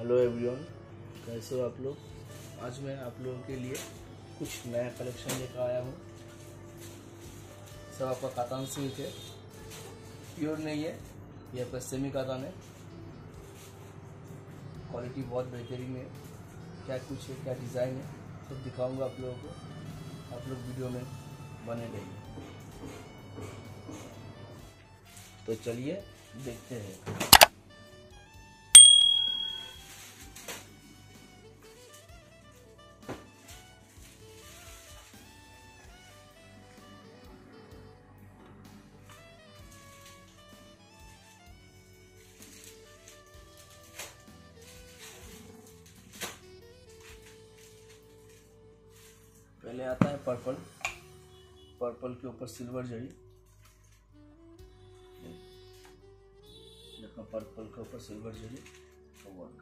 Hello everyone, कैसे हो आप लोग। आज मैं आप लोगों के लिए कुछ नया कलेक्शन लेकर आया हूँ। सब आपका कातान सिल्क है, प्योर नहीं है, ये आपका सेमी कातान है। क्वालिटी बहुत बेहतरीन है। क्या कुछ है, क्या डिज़ाइन है, सब दिखाऊंगा आप लोगों को। आप लोग वीडियो में बने रहिए। तो चलिए देखते हैं। पहले आता है पर्पल। पर्पल के ऊपर सिल्वर जरी, पर्पल के ऊपर सिल्वर जरी का वर्क।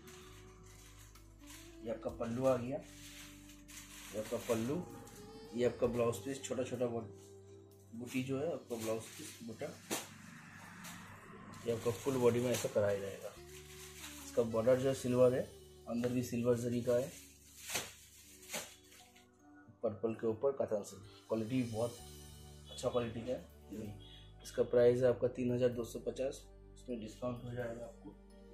ये आपका पल्लू आ गया, ये आपका पल्लू, ये आपका ब्लाउज पीस, छोटा छोटा बूटी जो है आपका ब्लाउज पीस बूटा। ये आपका फुल बॉडी में ऐसा कराया जाएगा। इसका बॉर्डर जो है सिल्वर है, अंदर भी सिल्वर जरी का है। पर्पल के ऊपर कातान सिल्क, क्वालिटी बहुत अच्छा क्वालिटी का है। इसका प्राइस है आपका 3250। इसमें डिस्काउंट हो जाएगा आपको।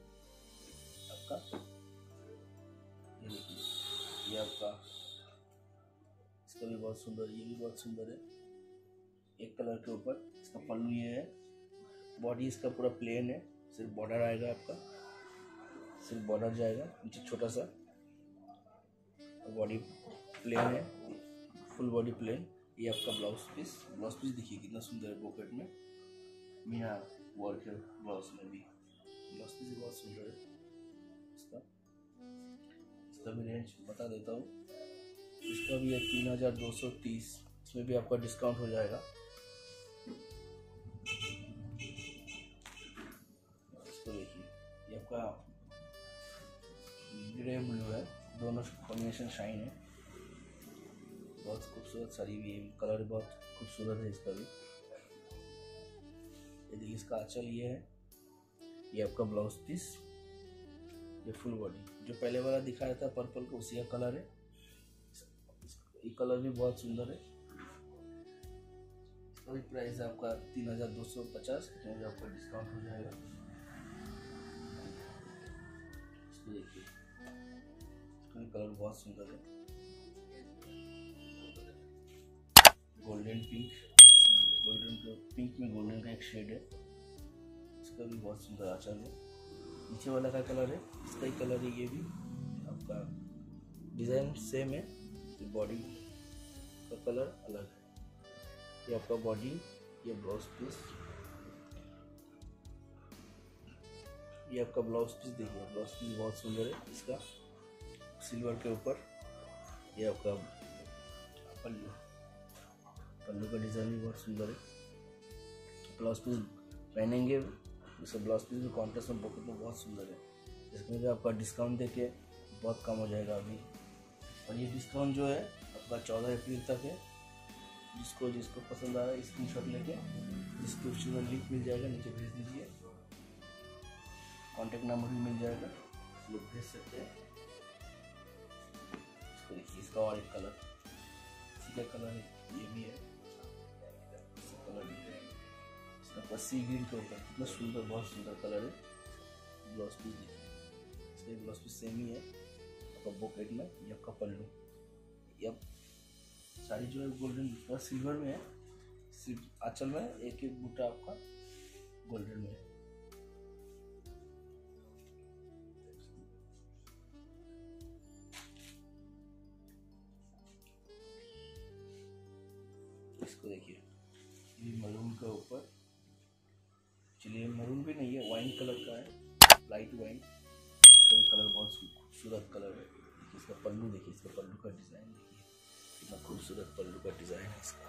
ये देखिए, ये आपका इसका भी बहुत सुंदर है, ये भी बहुत सुंदर है। एक कलर के ऊपर इसका पल्लू ये है। बॉडी इसका पूरा प्लेन है, सिर्फ बॉर्डर आएगा आपका, सिर्फ बॉर्डर जाएगा नीचे छोटा सा। बॉडी प्लेन है, फुल बॉडी प्लेन। ये आपका ब्लाउज पीस देखिए कितना सुंदर है। पॉकेट में मीना वर्क है, ब्लाउज में भी ब्लाउज पीस बहुत सुंदर है। इसका भी रेंज बता देता हूँ। इसका भी है 3230। इसमें भी आपका डिस्काउंट हो जाएगा। इसको देखिए, ये आपका ग्रे ब्लू है, दोनों कॉम्बिनेशन शाइन है। बहुत खूबसूरत साड़ी भी है, कलर बहुत खूबसूरत है इसका भी। ये देखिए, इसका आंचल ये है, ये आपका ब्लाउज पीस, ये फुल बॉडी। जो पहले वाला दिखाया था पर्पल का, उसी का कलर है। ये कलर भी बहुत सुंदर है। इसका भी प्राइस है आपका 3250। इसमें आपका डिस्काउंट हो जाएगा। इसको देखिए, इसका भी कलर बहुत सुंदर है, गोल्डन पिंक। गोल्डन पिंक में गोल्डन का एक शेड है। इसका भी बहुत सुंदर आंचल है। नीचे वाला का कलर है, इसका ही कलर है। ये भी आपका डिज़ाइन सेम है, बॉडी का कलर अलग है। ये आपका बॉडी, ये ब्लाउज पीस, ये आपका ब्लाउज पीस देखिए, ब्लाउज पीस बहुत सुंदर है इसका, सिल्वर के ऊपर। ये आपका पल्लू का डिज़ाइन भी बहुत सुंदर है। ब्लाउज पीस पहनेंगे, इसका ब्लाउज पीस भी कॉन्ट्रास्ट में पॉकेट में बहुत सुंदर है। इसमें भी आपका डिस्काउंट देके बहुत कम हो जाएगा अभी। और ये डिस्काउंट जो है आपका 14 अप्रैल तक है। जिसको पसंद आ रहा है स्क्रीनशॉट लेके डिस्क्रिप्शन में लिंक मिल जाएगा, नीचे भेज दीजिए। कॉन्टेक्ट नंबर भी मिल जाएगा, लोग भेज सकते हैं। इसको देखिए, इसका और एक कलर, इसी का कलर है, ये भी है। कलर इसका सी ग्रीन के ऊपर कितना सुंदर, बहुत सुंदर कलर है। ब्लाउज पीस देखिए, इसका ब्लाउज पीस सेम ही है आपका पॉकेट में। ये आपका पल्लू, ये साड़ी जो है गोल्डन और सिल्वर में है। सिर्फ आंचल में एक एक बूटा आपका गोल्डन में है। इसको देखिए, ये मरून के ऊपर, चलिए मरून भी नहीं है, वाइन कलर का है, लाइट वाइन। इसका कलर बहुत खूबसूरत कलर है। इसका पल्लू देखिए, इसका पल्लू का डिज़ाइन देखिए, कितना खूबसूरत पल्लू का डिज़ाइन है इसका।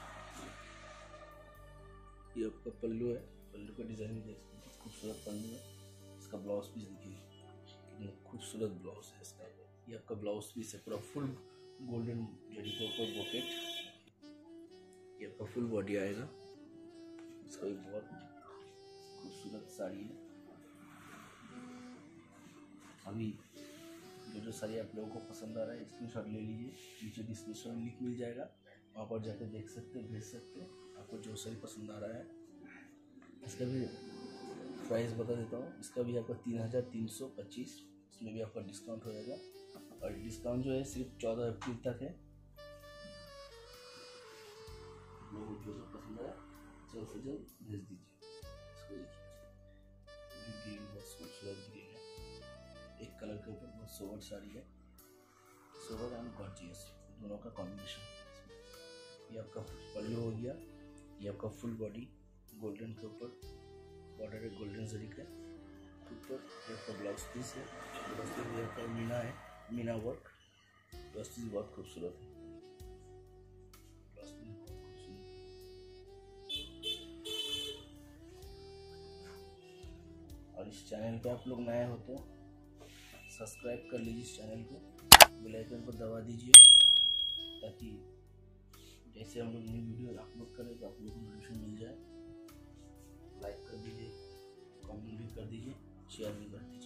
ये आपका पल्लू है, पल्लू का डिज़ाइन भी देखिए, बहुत खूबसूरत पल्लू है। इसका ब्लाउज पीस देखिए, कितना खूबसूरत ब्लाउज है इसका। ये आपका ब्लाउज पीस है, पूरा फुल गोल्डन जरी के ऊपर पॉकेट। ये आपका फुल बॉडी आएगा। इसका भी बहुत खूबसूरत साड़ी है। अभी जो साड़ी आप लोगों को पसंद आ रहा है स्क्रीनशॉट ले लीजिए, नीचे डिस्क्रिप्शन में लिंक मिल जाएगा, वहाँ पर जाकर देख सकते हैं, भेज सकते हैं आपको जो साड़ी पसंद आ रहा है। इसका भी प्राइस बता देता हूँ, इसका भी आपका 3325, इसमें भी आपका डिस्काउंट हो जाएगा, और डिस्काउंट जो है सिर्फ 14 अप्रैल तक है। लोगों को जो पसंद आया जल्द से जल्द भेज दीजिए। इसको देखिए, ग्रीन बहुत खूबसूरत ग्रीन है, एक कलर के ऊपर बहुत सोवर साड़ी है, सोवर एंड गॉर्जियस दोनों का कॉम्बिनेशन। ये आपका पल्लू हो गया, ये आपका फुल बॉडी गोल्डन के ऊपर बॉर्डर है, गोल्डन जरी का ऊपर। ये आपका ब्लाउज पीस है, ब्लाउज पीस भी आपका मीना है, मीना वर्क, ब्लाउज पीस बहुत खूबसूरत है, ब्लाउज पीस बहुत खूबसूरत। और इस चैनल पे आप लोग नए हो तो सब्सक्राइब कर लीजिए इस चैनल को, बेल आइकन को दबा दीजिए, ताकि जैसे हम लोग नई वीडियो अपलोड करें तो आप लोगों को नोटिफिकेशन मिल जाए। लाइक कर दीजिए, कमेंट भी कर दीजिए, शेयर भी कर दीजिए।